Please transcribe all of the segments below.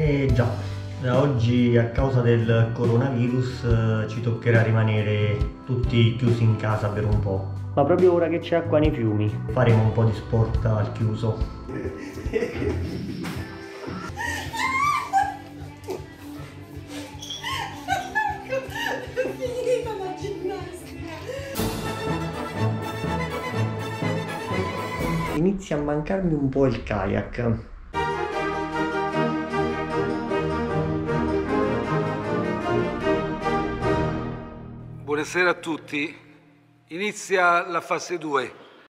Già, da oggi a causa del coronavirus ci toccherà rimanere tutti chiusi in casa per un po'. Ma proprio ora che c'è acqua nei fiumi, faremo un po' di sport al chiuso. Finita la ginnastica. Inizia a mancarmi un po' il kayak. Buonasera a tutti. Inizia la fase 2.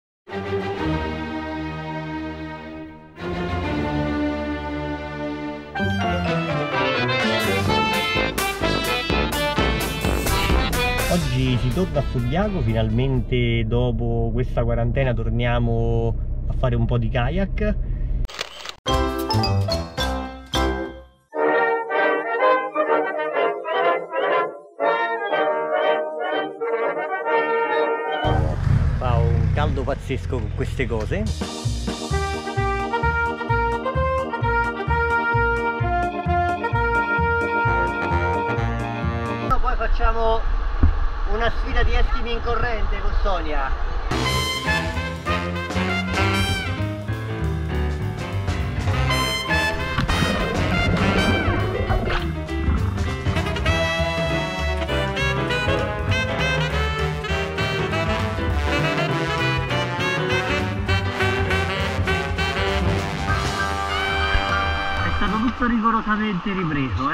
Oggi si torna a Subiaco, finalmente dopo questa quarantena torniamo a fare un po' di kayak. Fa un caldo pazzesco con queste cose. Poi facciamo una sfida di estimi in corrente con Sonia. È stato tutto rigorosamente ripreso,